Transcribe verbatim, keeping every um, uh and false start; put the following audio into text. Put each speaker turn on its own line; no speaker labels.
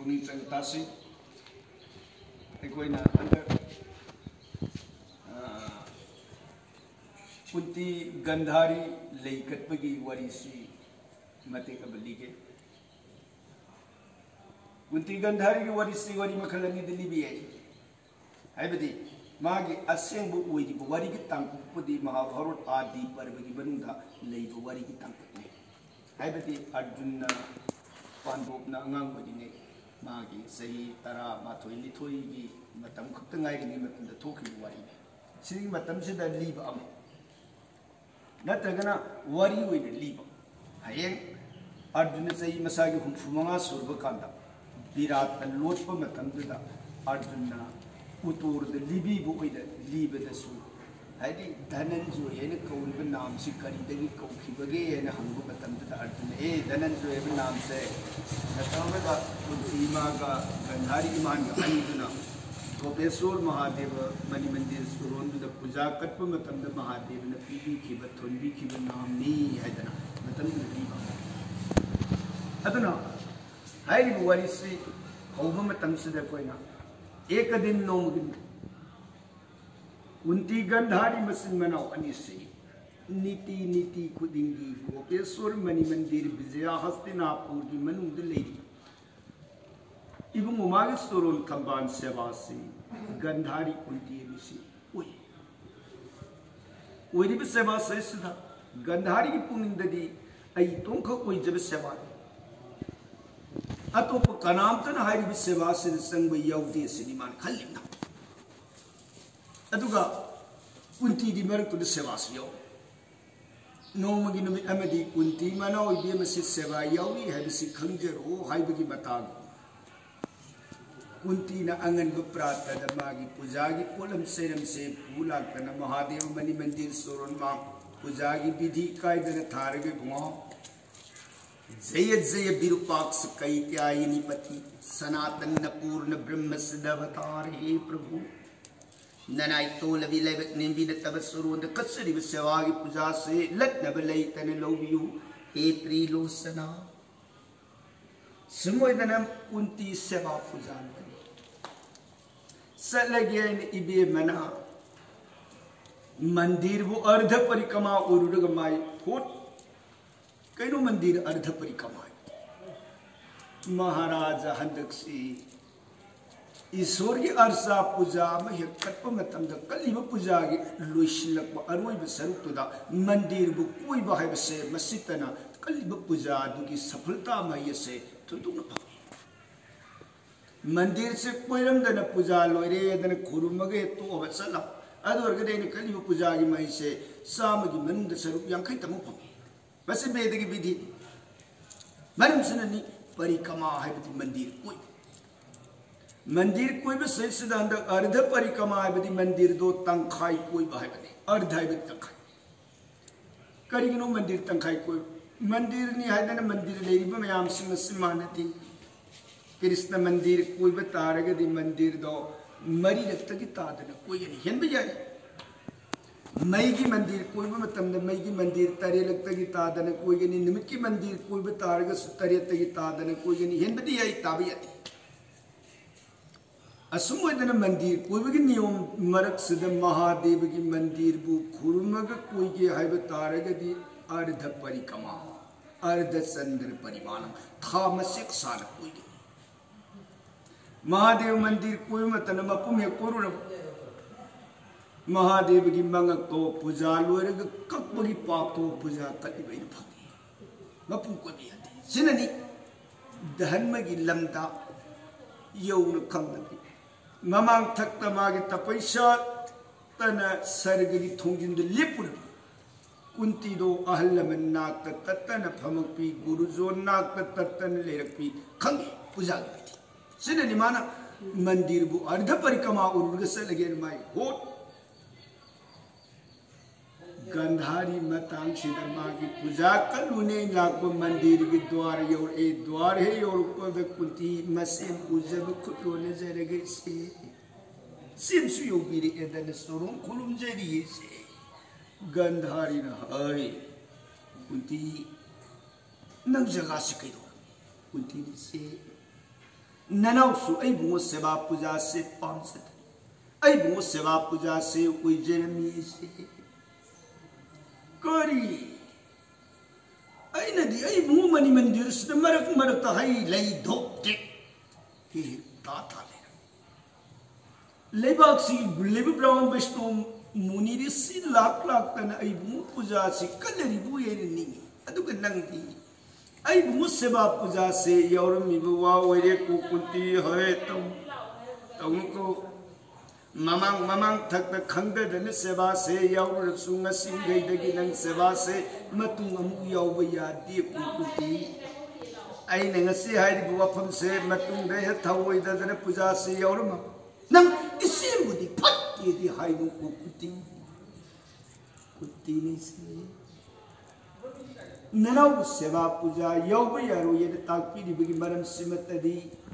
पुनी चंगतासी अखोइना अंदर कुंती गंधारी लेकटपगी वरीसी मते कबलीगे कुंती गंधारी की वरीसी वरी मखलनी दिलीबी है हाइबदी मागे असेंबु ओइदिबु वरी की तांकुपुदी महाभारत आदि पर्वगी बनुदा लेइबु वरी की तांकुने हाइबदी अर्जुन पांडवना अंगांग ओइदिने मागे सही तरा माथोई लिथोई की मतम खक्त ngaigini matunda thokhi wari sing matam sida liba am natragana wari oine liba hayeng arjuna sai masagi humfumanga surba kanda virat lotpa matam da arjuna utur de libi bu oida liba da su haidi dhananjoy ene kauriba naam si kari dagi kaukibage ene hangu matam da arjuna e dhananjoy ba naam se natamaga kuntima ga gandhari iman ga aniduna Gopeshwar Mahadev मणि मंदिर सुरोंद पूजा कटप मतम महादेव ने PB खिब थोनबी खिब नामनी हैदना मतम लीबा अदना हाइरि worry से हौब मतम से कोइना एक दिन नोमगिन कुंती गंधारी मसिन मनाव अनि से नीति नीति खुदिंगी गोपेश्वर मणि मंदिर विजया हस्तिनापुर की मनुद लेरी इबुंग उमागे सोरोन कंबान सेवा से गंधारी कुंती मिसी ओई ओइरिब सेवा से सिदा गंधारी की पुनिंददी आई तोंख ओइ जब सेवा अतोप कनामतन हाइरिब सेवा से संग यौदे सिनिमान खल्लिना अदुगा कुंती दी मरक तो सेवा से यौ नोमगी नमित अमदी कुंती मना ओइबे मसे सेवा यौई हैबिसि खंगजरो हाइबगी मताग कुंती न अंगन प्रार्थना मागी पूजा की कोलम सेरम से पूला कन महादेव मणि मंदिर सोरन मा पूजा की विधि कायदन थारगे भुआ जय जय विरूपाक्ष कैत्यायिनी पति सनातन न पूर्ण ब्रह्म सिद्धावतार हे प्रभु ननाई तोल विलय निंबिन तब सुरोद कसरी सेवा की पूजा से लग्न बलई तन लोबियु हे त्रिलोचना सुमोदनम कुंती सेवा पूजा सलगे इबे मना मंदिर वो अर्ध परिक्रमा उरुग माई होट कईनो मंदिर अर्ध परिक्रमा महाराज हंदक्सी ईश्वर की अर्सा पूजा में कटप मतम द कलिब पूजा की लोइसिलक अरोइब सरुक्तुदा मंदिर बु कोई बहाइब से मसितना कलिब पूजा दुगी सफलता में से तुदुन मंदिर से कोयरमदन पूजा लोरे दन खुरुमगे तो अबसला अदोरगदे ने कलिब पूजा की मई से साम की मंद स्वरूप यांखै तमु फम बस वेद की विधि मनसननी परिक्रमा है मंदिर कोई मंदिर कोई भी सही सिद्धांत अर्ध परिक्रमा है मंदिर दो तंखाई कोई बहाइबने अर्ध है तंखाई करिगनो मंदिर तंखाई कोई मंदिर नि हाइदन मंदिर लेरिब मयाम सिंह सिमानती कृष्ण मंदिर कोई तारगदी मंदिर दो मरी रक्त की तादन कोई नहीं हेन भी जाए मई की मंदिर कोई भी मतलब मई की मंदिर तरे लगता की तादन कोई नहीं निमित की मंदिर कोई भी तारग तरे की तादन कोई नहीं हेन भी जाए ताबी आती असुमोदन मंदिर कोई भी नियम मरक सिद्ध महादेव की मंदिर बु खुरमग कोई के हाइब तारगदी अर्ध परिक्रमा अर्ध चंद्र परिमाण था मसिक साल कोई महादेव मंदिर कोई मतन मपुम हे कोरुन महादेव की मंगक तो पूजा लोरग ककबगी पाप तो पूजा कलिबै फगी मपुम को भी आते सिननी धर्म की लमदा यौन खंगती ममांग थक्त मागे तपैसा तन सर्ग की थोंजिन दे लेपुर कुंती दो अहल मन नाक ततन फमकपी गुरुजो नाक ततन लेरकपी खंगे पूजा की सिने माना मंदिर बु अर्ध परिक्रमा उर्ग से लगे माई हो गंधारी मतांग सिदमा की पूजा कलुने लाग मंदिर के द्वार योर ए द्वार है योर पद कुंती मसेम उजब खुटो नजर गए से सिम सुयो बिरे एदन सोरों खुलुम जरी से गंधारी न हाय कुंती नंग जगह से कई दो कुंती से ननाउसु आई बुंगो सेवा पूजा से पामसद आई बुंगो सेवा पूजा से उइजेरमी से करी आई नदी आई बुंगो मनी मंदिर से मरक मरक ता हाई लई धोते ही ता था ले लेबाक सी लेब ब्राउन वैष्णो मुनि ऋषि लाख लाख तना आई बुंगो पूजा से कलरी बुए नी अदुग नंगी आई बुंगो सेवा पूजा से यौरमी बुआ ओरे को कुंती है तो तुमको ममांग ममांग थक तक खंडर दन सेवा से यौर सुंग सिंगई दगी नंग सेवा से मतुंग अमु यौब यादी कुंती आई नंगसी हाई बुआ फम से मतुंग दे थवोई दन पूजा से यौरमा नंग इसे मुदी फट ये दी हाई नु को कुंती कुंती नहीं से ननाउ सेवा पूजा यौब यारो ये ताकपी दिबगी मरम सिमतदी